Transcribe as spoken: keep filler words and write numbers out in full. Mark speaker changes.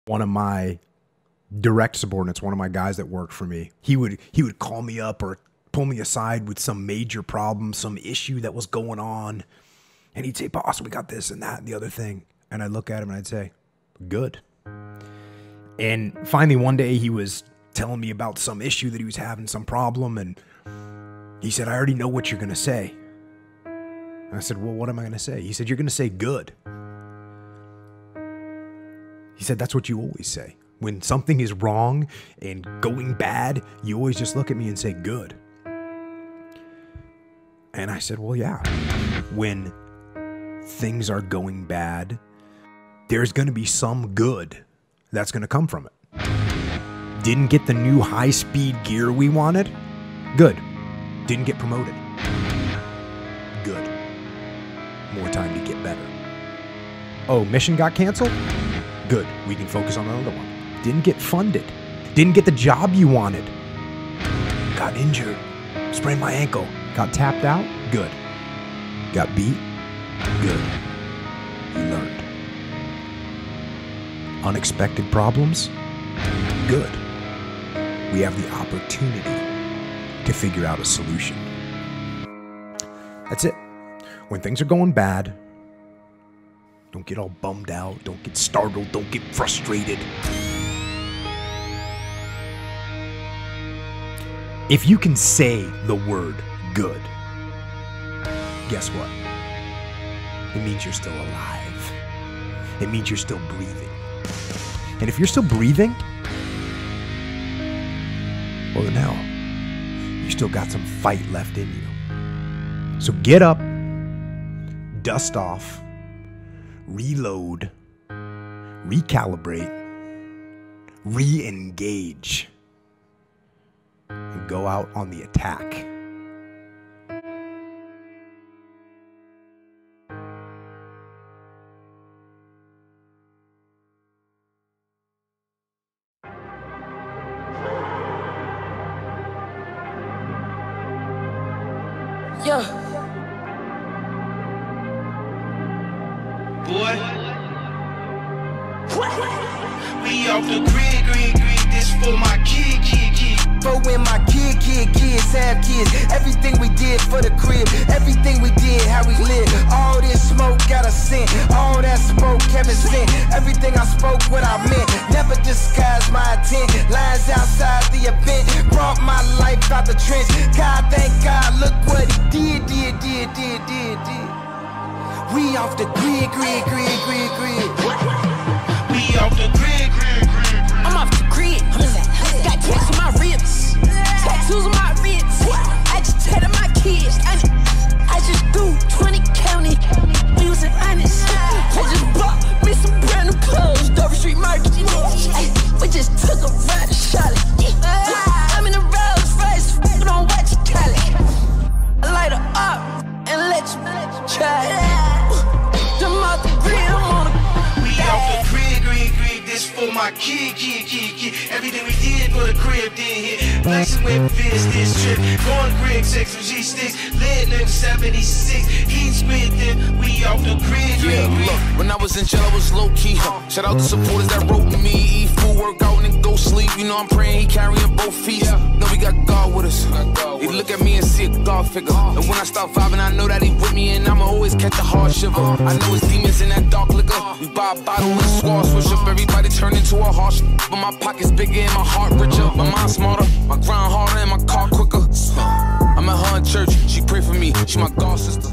Speaker 1: One of my direct subordinates, one of my guys that worked for me, he would he would call me up or pull me aside with some major problem, some issue that was going on. And he'd say, boss, we got this and that and the other thing. And I'd look at him and I'd say, good. And finally one day he was telling me about some issue that he was having, some problem. And he said, I already know what you're going to say. And I said, well, what am I going to say? He said, you're going to say good. He said, that's what you always say. When something is wrong and going bad, you always just look at me and say good. And I said, well, yeah. When things are going bad, there's going to be some good that's going to come from it. Didn't get the new high-speed gear we wanted? Good. Didn't get promoted? Good. More time to get better. Oh, mission got canceled? Good. We can focus on another one. Didn't get funded. Didn't get the job you wanted. Got injured. Sprained my ankle. Got tapped out? Good. Got beat? Good. You learned. Unexpected problems? Good. We have the opportunity to figure out a solution. That's it. When things are going bad, don't get all bummed out. Don't get startled. Don't get frustrated. If you can say the word good, guess what? It means you're still alive. It means you're still breathing. And if you're still breathing, well, now you still got some fight left in you. So get up, dust off, reload, recalibrate, re-engage, and go out on the attack.
Speaker 2: Yeah.
Speaker 3: Boy. We off the grid, grid, grid. This for my kid, kid, kid.
Speaker 2: For when my kid, kid, kids have kids. Everything we did for the crib. Everything we did, how we live. All this smoke got a scent. All that smoke Kevin sent. Everything I spoke, what I meant. Never disguised my intent. Lines outside the event. Brought my life out the trench. God, thank God, look what he did, did, did, did, did, did. We off the grid, grid, grid, grid, grid.
Speaker 3: We off the grid, grid, grid.
Speaker 4: I'm off the grid. Got tats on my ribs, tattoos on my wrists. I just tatted my kids. I, I just do twenty county. We was honest. I just bought me some brand new clothes. Dover Street Market. Ay, we just took a ride to Charlotte. I'm in a Rolls Royce. We don't watch it, Cali. I light her up and let you try it. Them off the grid, I'm on the.
Speaker 3: We off the grid, grid, grid. This for my kid, kid, kid, kid. Everything we did for the crib didn't hit. Flexing with Vince this trip. Going grid, six with G sticks. Lit nigga seventy-six. Heat squid then. We off the grid, grid,
Speaker 5: Yeah,
Speaker 3: grid.
Speaker 5: look, when I was in jail, I was low key. Huh? Shout out to supporters that wrote me. Eat food, work out, and go sleep. You know I'm praying he carrying both feet. Know we got God with us. He look at me and see a God figure. And when I start vibing, I know that he with me, and I'ma always catch a hard shiver. I know it's demons in that dark liquor. We buy a bottle and squad switch up. Everybody turn into a harsh. But my pockets bigger and my heart richer. My mind smarter, my grind harder, and my car quicker. I met her in church. She prayed for me. She my God sister.